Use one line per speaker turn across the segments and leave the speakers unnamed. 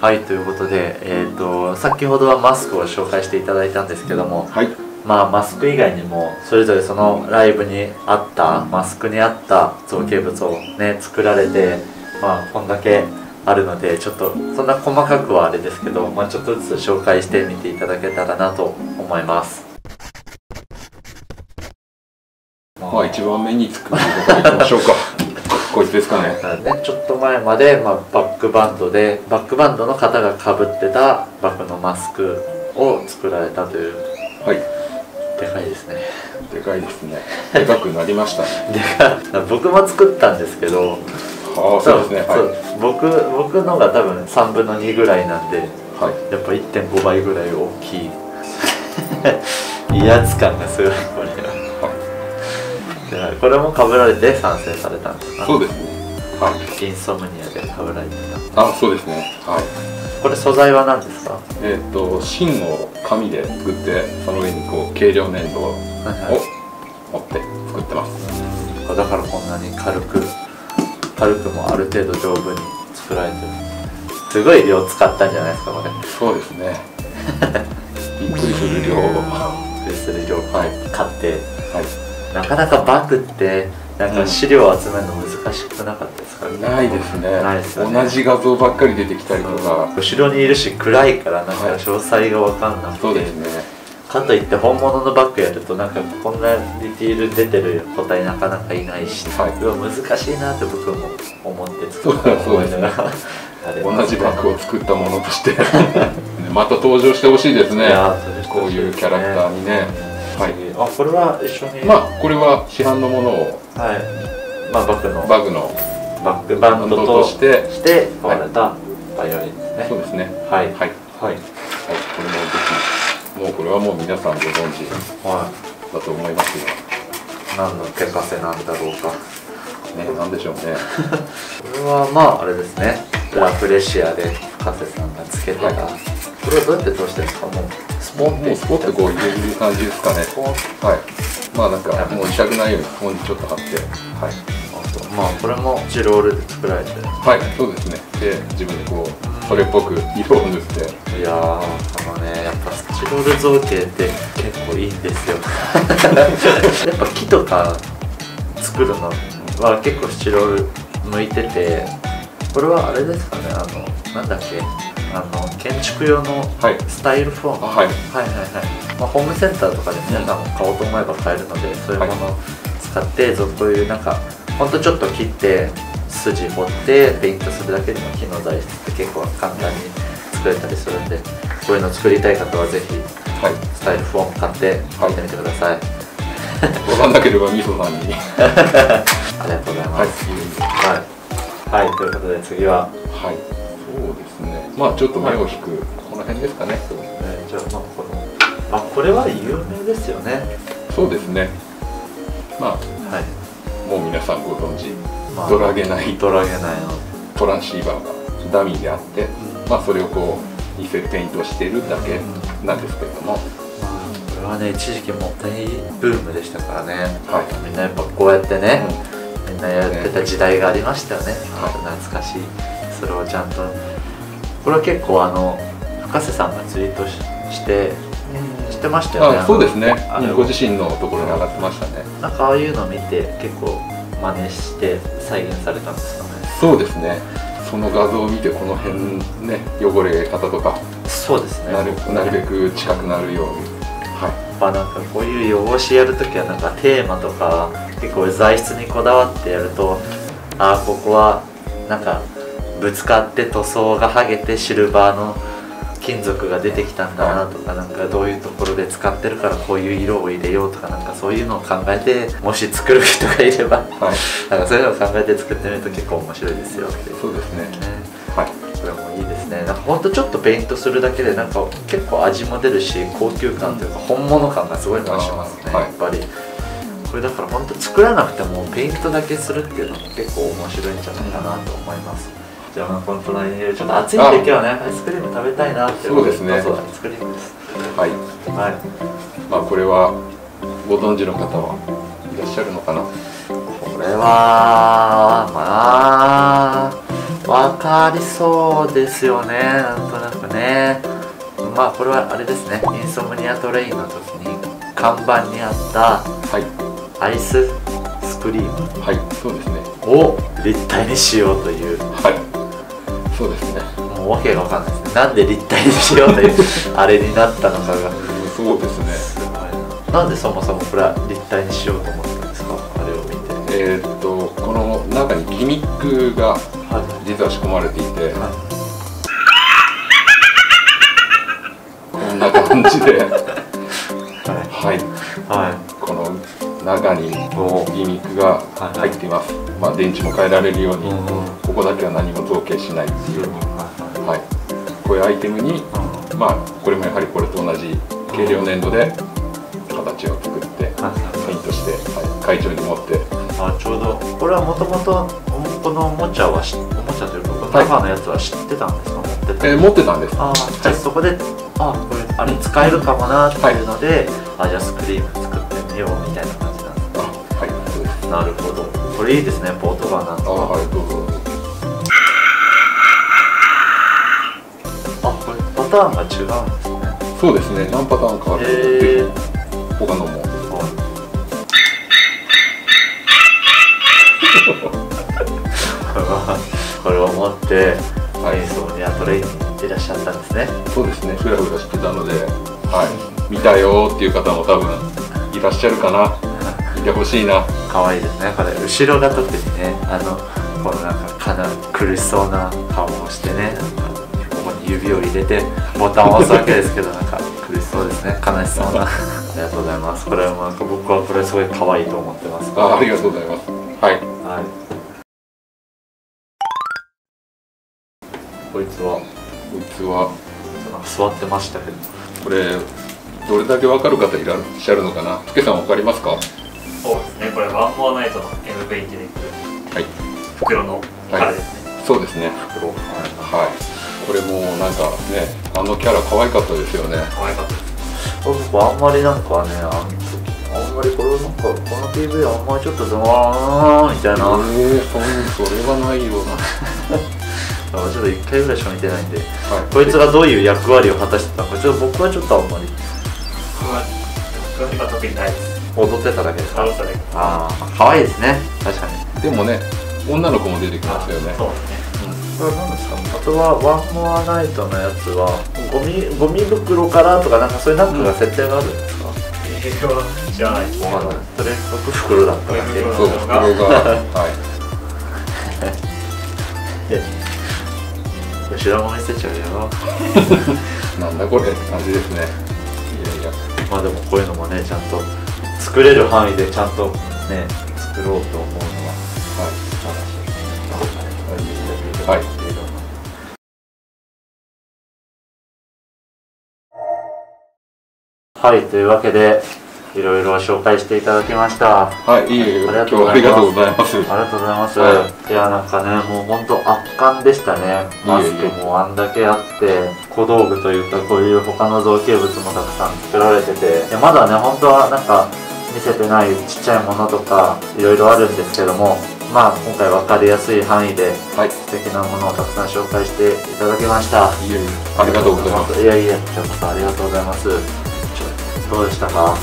はい、ということで、先ほどはマスクを紹介していただいたんですけども、
はい、
まあマスク以外にもそれぞれそのライブに合ったマスクに合った造形物をね作られて、まあこんだけあるのでちょっとそんな細かくはあれですけど、まあ、ちょっとずつ紹介してみていただけたらなと思います。
まあ一番目につくのからいきましょうか。こいつですかね。
ちょっと前まで、まあ、バックバンドの方がかぶってたバックのマスクを作られたという。
はい。
でかいですね。
でかいですね。でかくなりましたね。
僕も作ったんですけど。
ああ、そうですね。はい。
僕のが多分3分の2ぐらいなんで、
はい、
やっぱ 1.5 倍ぐらい大きい威圧感がすごいこれは。これもかぶられて参戦されたんですか？
そうですね。はい。
インソムニアでかぶられてた。
あ、そうですね。はい。
これ素材は何ですか？
芯を紙で作って、その上にこう軽量粘土を持って作ってます。
だからこんなに軽くもある程度丈夫に作られてる。すごい量使ったんじゃないですかこれ。
そうですね。びっくりする量。
はい、買って。
はい。
なかなかバッグってなんか資料を集めるの難しくなかったですか？
ないですね。
ないですよね。
同じ画像ばっかり出てきたりとか、
後ろにいるし暗いからなんか詳細が分かんなくて、
そうですね。
かといって本物のバッグやるとなんかこんなディティール出てる個体なかなかいないし、はい、難しいなって僕も思って作った思いながら
同じバッグを作ったものとしてまた登場してほしいですね。こういうキャラクターにね。はい、
あ、これは一緒に、
まあこれは市販のものを、
はい、まあバッグの
バ
ックバンドとして買われたバイオリンですね。
そうですね。
はいはいはい。
これもぜひ、もうこれはもう皆さんご存知だと思いますよ。
何の手カセなんだろうか
ね、なんでしょうね。
これはまああれですね、ラフレシアで深瀬さんがつけてた、これはどうやって通してるんですか？もうスポッて
こう入れる感じですかね。はい。まあなんかもう痛くないようにここにちょっと貼って、はい。
まあこれもチロールで作られてる。
はい、そうですね。で自分でこうそれっぽく色を塗って。
いやー、やっぱスチロール造形って結構いいんですよ。やっぱ木とか作るのは結構スチロール向いてて、これはあれですかね、なんだっけ、建築用のスタイルフォーム、はいはいはいはい、まあ、ホームセンターとかで皆さんも買おうと思えば買えるので、そういうものを使ってこういうなんかほんとちょっと切って筋彫ってペイントするだけでも木の材質って結構簡単に作れたりするんで、こういうのを作りたい方はぜひスタイルフォーム買ってやってみてください。
分かんなければみそさんに
ありがとうございます。はい、ということで次は、
はい、そうですね、まあちょっと目を引くこの辺ですかね。
そうですね。じゃあこれは有名ですよね。
そうですね。まあ、はい、もう皆さんご存知、ドラゲナイのトランシーバーがダミーであって、まあそれをこう似せるペイントをしているだけなんですけれども、こ
れはね一時期も大ブームでしたからね。はい、みんなやっぱこうやってね、みんなやってた時代がありましたよね。懐かしい。それをちゃんと、これは結構深瀬さんがツイートして知ってましたよね。
そうですね。ご自身のところに上がってましたね。
なんかああいうのを見て結構真似して再現されたんですかね。
そうですね。その画像を見てこの辺ね、汚れ方とか、
そうですね。な
るべく近くなるように。
はい。やっぱなんかこういう汚しやるときはなんかテーマとか結構材質にこだわってやると、ああここはなんかぶつかって塗装が剥げてシルバーの金属が出てきたんだなとか、なんかどういうところで使ってるからこういう色を入れようとか、なんかそういうのを考えて、もし作る人がいれば、なんかそういうのを考えて作ってみると結構面白いですよっていう。
そうですね。はい。
これもいいですね。なんかほんとちょっとペイントするだけでなんか結構味も出るし、高級感というか本物感がすごい増しますね、やっぱり。これだから本当作らなくてもペイントだけするっていうのも結構面白いんじゃないかなと思います。じゃあ本当にちょっと暑いんで今日はねアイスクリーム食べたいなって思って。そうですね。そう、アイスクリームです。
はい。はい。まあこれはご存知の方はいらっしゃるのかな。
これはまあわかりそうですよね、なんとなくね。まあこれはあれですね、インソムニアトレインの時に看板にあったアイススクリーム、
はい、そうですね、
を立体にしようという、
はい、そうですね。
もうわけがわかんないですね。なんで立体にしようというあれになったのかが。
そうですね。
すごいな。なんでそもそもこれは立体にしようと思ったんですか、あれを見て。
この中にギミックが実は仕込まれていて、こんな感じで、はい、この中にギミックが入っています。まあ電池も変えられるように、ここだけは何も造形しないっていう、はい、こういうアイテムに、まあこれもやはりこれと同じ軽量粘土で形を作ってペイントして、会場に持って。
ちょうどこれはもともとこのおもちゃはおもちゃというかこの中のやつは知ってたんですか？
持ってたんです。
じゃあそこでこれあれ使えるかもなっていうので、じゃあスクリーム作ってみようみたいな感じなんですか？
はい、そうです。
なるほど。これいいですね、ポートガンなんとか。
はい、どうぞ。
これパターンが違うんですね。
そうですね、何パターンかある。他のも。
これを持ってインソムニアトレインに行っていらっしゃったんですね。
そうですね、ふらふらしてたので、見たよっていう方も多分いらっしゃるかな。見てほしいな。
可愛いですね。これ後ろが特にね、このなんか苦しそうな顔をしてね、ここに指を入れてボタンを押すわけですけど、なんか苦しそうですね、悲しそうな。ありがとうございます。これはなんか僕はこれすごい可愛いと思ってます。
ありがとうございます。はい。
こいつは座ってましたけど、
これどれだけ分かる方いらっしゃるのかな。つけさん分かりますか？
そうですね、これワンモアナイトの MV で袋の彼ですね。
そうですね、袋。はい。これもなんかね、キャラ可愛かったですよね。
可愛かったです。
僕あんまりなんかね、あんまりこれなんかこの PV あんまりちょっとドワーンみたいな。
それはないような。
ちょっと1回ぐらいしか見てないんで、こいつがどういう役割を果たしてたのか僕はちょっとあんまり。
僕は特にないです。
踊ってただけですか？
踊っただけ。
可愛いですね、確かに。
でもね、女の子も出てきますよね。
そうですね。
これ何ですか？あとはワンモアナイトのやつはゴミ袋からとかなんかそういうなんかが設定があるんですか？
知らないです。
それ袋だっただけ。
そう、袋が。
後ろも見せちゃうよ。
なんだこれ感じですね。いやいや。
まあでもこういうのもね、ちゃんと作れる範囲でちゃんとね作ろうと思うのは素晴らしい。はい。はい、というわけでいろいろ紹介していただきました。
はい、ありがとうございます。
ありがとうございます。いや、なんかね、もう本当圧巻でしたね。マスクもあんだけあって、小道具というか、こういう他の造形物もたくさん作られてて、まだね、本当はなんか見せてないちっちゃいものとか、いろいろあるんですけども、まあ、今回分かりやすい範囲で、素敵なものをたくさん紹介していただきました。
ありがとうございます。
いやいや、こちらこそありがとうございます。どうでしたか？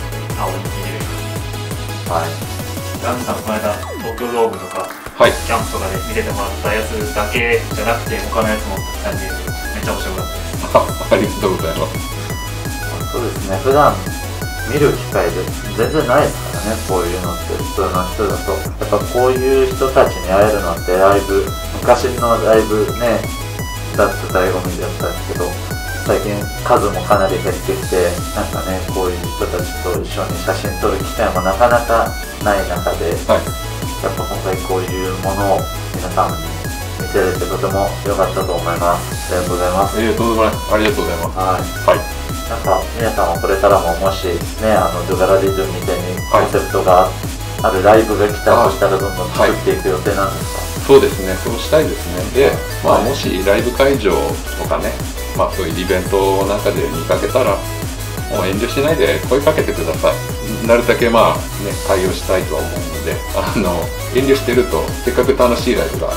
ランさん、この間東京ドームとか、キャンプとかで見せてもらったやつだけじゃなくて他のやつもたくさん見れてめっちゃ面白かったです。
ありがとうございます。
そうですね、普段見る機会で全然ないですからね、こういうのって普通の人だと。やっぱこういう人たちに会えるのってライブ、昔のライブねだった醍醐味だったんですけど、最近数もかなり減ってきて、なんかね、こういう人たちと一緒に写真撮る機会もなかなかない中で、やっぱ今回こういうものを皆さんに見せれてとても良かったと思います。ありがとうございます。
ありがとうございます。
なんか皆さんはこれからももしね、ドゥガラディズムみたいにコンセプトがあるライブが来たとしたらどんどん作っていく予定なんですか？
そうですね、そうしたいですね。で、もしライブ会場とかね、そういうイベントなんかで見かけたら、もう遠慮しないで声かけてください。なるだけ対応したいとは思うので、遠慮してるとせっかく楽しいライブが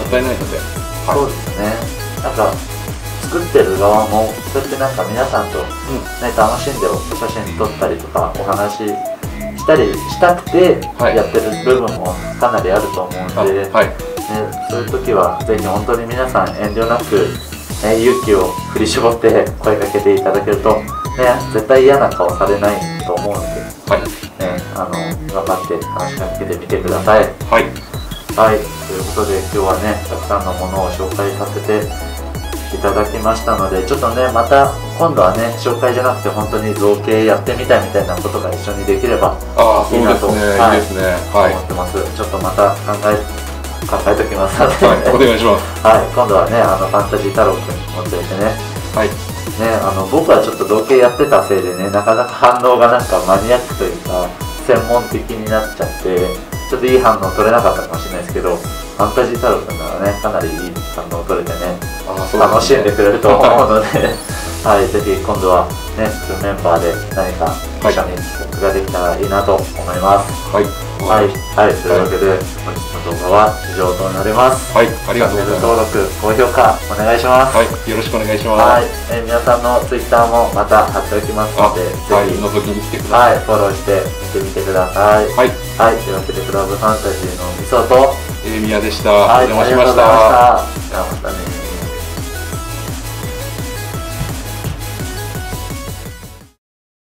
もったいないので、
そうですね。なんか作ってる側もそうやってなんか皆さんと、ね、楽しんでお写真撮ったりとかお話ししたりしたくてやってる部分もかなりあると思うんで、ね、そういう時はぜひ本当に皆さん遠慮なく、ね、勇気を振り絞って声かけていただけると、ね、絶対嫌な顔されないと思うので、ね、頑張って話しかけてみてください。はい、ということで今日はねたくさんのものを紹介させていただきましたので、ちょっとねまた今度はね紹介じゃなくて本当に造形やってみたいみたいなことが一緒にできればいいなと思ってます。ちょっとまた考えときますので、
お願いします。
今度はねファンタジー太郎くん持っていてね、僕はちょっと造形やってたせいでねなかなか反応がなんかマニアックというか専門的になっちゃってちょっといい反応取れなかったかもしれないですけど、ファンタジー太郎くんならねかなりいい反応取れてね楽しんでくれると思うのでぜひ今度はねフルメンバーで何か一緒に企画ができたらいいなと思います。というわけで本日の動画は以上となります。
ありがとうございます。
登録高評価お願いします。
よろしくお願いします。
皆さんの Twitter もまた貼っておきますので、ぜひ
覗きに来てください。
フォローして見てみてください。というわけでクラブファンタジーのみそと
宮でした。お邪魔しました。
じゃあまたね。